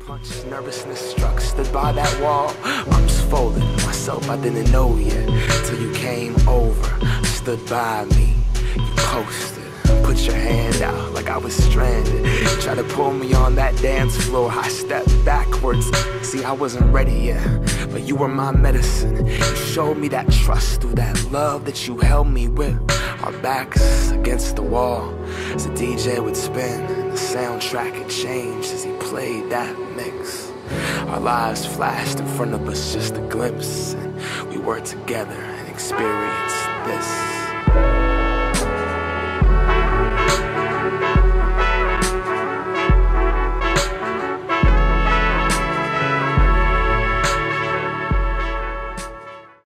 Punch, nervousness struck, stood by that wall, arms folded, myself I didn't know yet, till you came over, stood by me, you coasted, put your hand out like I was stranded, tried to pull me on that dance floor, I stepped backwards, see I wasn't ready yet, but you were my medicine, you showed me that trust through that love that you held me with, our backs against the wall, as the DJ would spin, and the soundtrack had changed as he played that mix. Our lives flashed in front of us, just a glimpse, and we were together and experienced this.